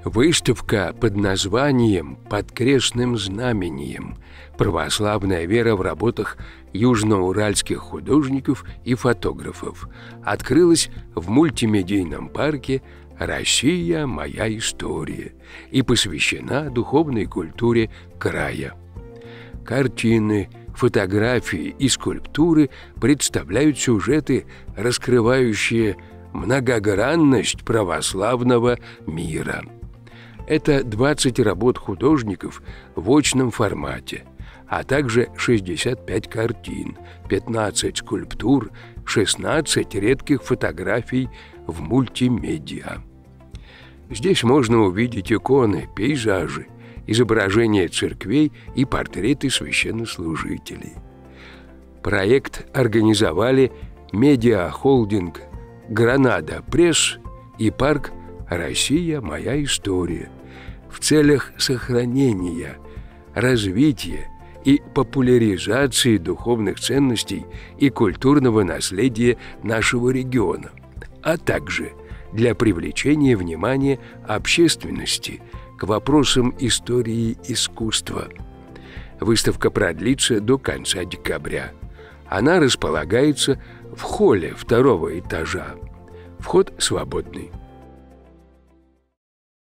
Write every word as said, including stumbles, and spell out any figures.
Выставка под названием «Под крестным знамением. Православная вера в работах южноуральских художников и фотографов» открылась в мультимедийном парке «Россия. Моя история» и посвящена духовной культуре края. Картины, фотографии и скульптуры представляют сюжеты, раскрывающие многогранность православного мира. Это двадцать работ художников в очном формате, а также шестьдесят пять картин, пятнадцать скульптур, шестнадцать редких фотографий в мультимедиа. Здесь можно увидеть иконы, пейзажи, изображения церквей и портреты священнослужителей. Проект организовали медиахолдинг «Гранада Пресс» и парк «Россия. Моя история» в целях сохранения, развития и популяризации духовных ценностей и культурного наследия нашего региона, а также для привлечения внимания общественности к вопросам истории искусства. Выставка продлится до конца декабря. Она располагается в холле второго этажа. Вход свободный.